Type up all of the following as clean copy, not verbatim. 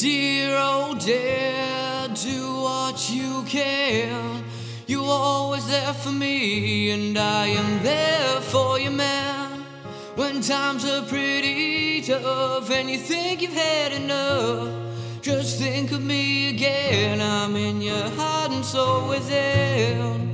Dear old dad, do what you can. You're always there for me, and I am there for you, man. When times are pretty tough and you think you've had enough, just think of me again. I'm in your heart and soul within.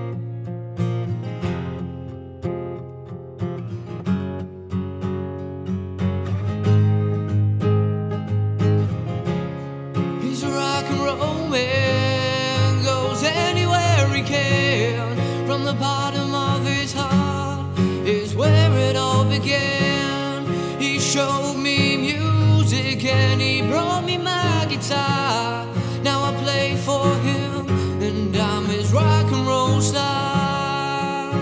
He's a rock and roll man, goes anywhere he can. From the bottom of his heart is where it all began. He showed me music and he brought me my guitar. Now I play for him and I'm his rock and roll star.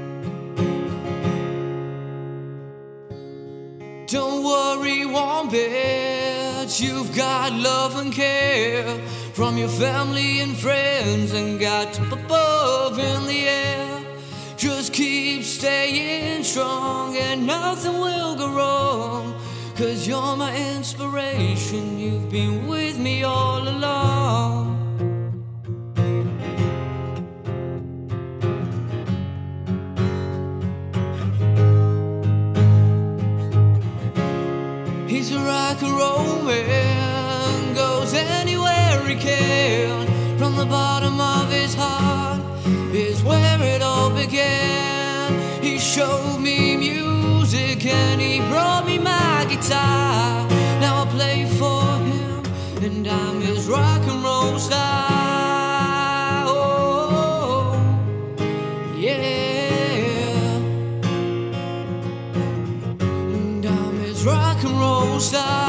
Don't worry one bit, you've got love and care from your family and friends, and got up above in the air. Just keep staying strong and nothing will go wrong, 'cause you're my inspiration, you've been with me all along. He's a rock and roll man, goes anywhere he can. From the bottom of his heart is where it all began. He showed me music and he brought me my guitar. Now I play for him and I'm his rock and roll star. Oh, yeah. And I'm his rock and roll star.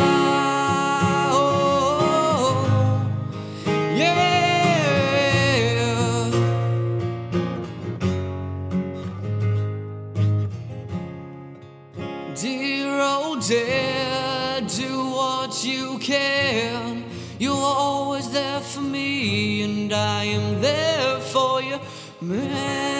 Dear old dad, do what you can. You're always there for me, and I am there for you, man.